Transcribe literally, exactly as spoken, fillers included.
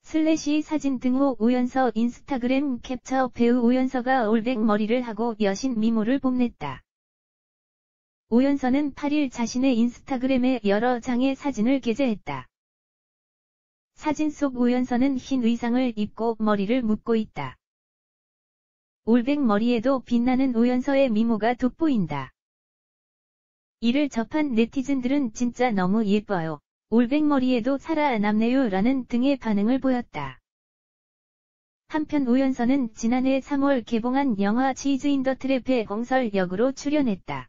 슬래시 사진 등호 오연서 인스타그램 캡처 배우 오연서가 올백 머리를 하고 여신 미모를 뽐냈다. 오연서는 팔 일 자신의 인스타그램에 여러 장의 사진을 게재했다. 사진 속 오연서는 흰 의상을 입고 머리를 묶고 있다. 올백 머리에도 빛나는 오연서의 미모가 돋보인다. 이를 접한 네티즌들은 진짜 너무 예뻐요. 올백 머리에도 살아남네요 라는 등의 반응을 보였다. 한편 오연서는 지난해 삼월 개봉한 영화 치즈 인 더 트랩의 홍설 역으로 출연했다.